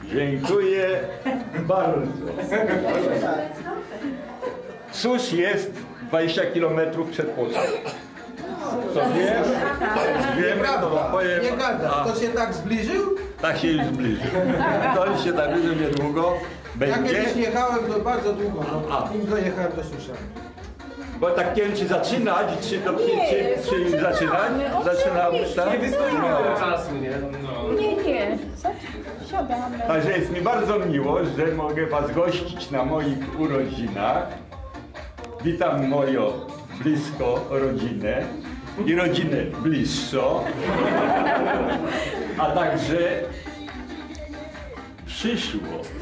Dziękuję bardzo. Susz jest 20 km przed Polską. To wiem, to powiem. Nie gada, to się tak zbliżył? Tak się już zbliżył. To się tak zbliżył niedługo. Ja Będzie. kiedyś jechałem to bardzo długo, nim dojechałem do Susza. Bo tak nie wiem, czy zaczynać, czy zaczynać? Zaczynamy, tak? Nie wystoimy czasu, nie? No. Nie. Siadamy. Także jest mi bardzo miło, że mogę Was gościć na moich urodzinach. Witam moją blisko rodzinę i rodzinę bliższą, a także przyszło,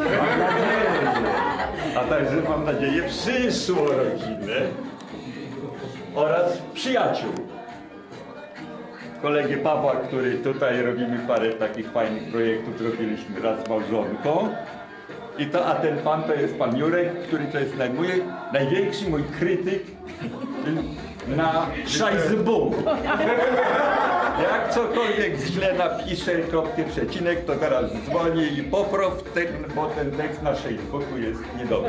mam nadzieję, przyszłą rodzinę oraz przyjaciół. Kolegę Pawła, który tutaj robimy parę takich fajnych projektów, robiliśmy raz z małżonką. A ten pan to jest pan Jurek, który to jest największy mój krytyk na Facebooku. Jak cokolwiek źle napiszę, kropkę, przecinek, to teraz dzwonię i popraw bo ten tekst na Facebooku jest niedobry.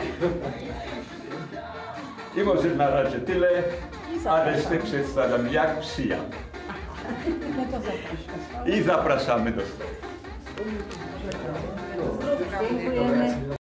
I może na razie tyle, a resztę przedstawiam jak przyjadę. I zapraszamy do stołu. Dziękujemy.